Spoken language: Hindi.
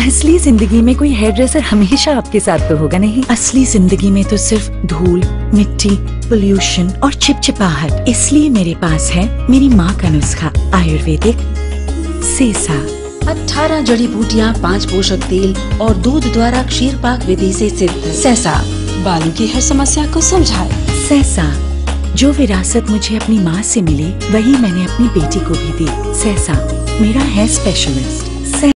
असली जिंदगी में कोई हेयर ड्रेसर हमेशा आपके साथ तो होगा नहीं। असली जिंदगी में तो सिर्फ धूल, मिट्टी, पोल्यूशन और चिपचिपाहट। इसलिए मेरे पास है मेरी माँ का नुस्खा, आयुर्वेदिक सेसा। 18 जड़ी बूटियाँ, 5 पोषक तेल और दूध द्वारा क्षीर पाक विधि से सिद्ध। सेसा बालों की हर समस्या को सुलझाए। सेसा, जो विरासत मुझे अपनी माँ से मिली वही मैंने अपनी बेटी को भी दी। सेसा मेरा हेयर स्पेशलिस्ट।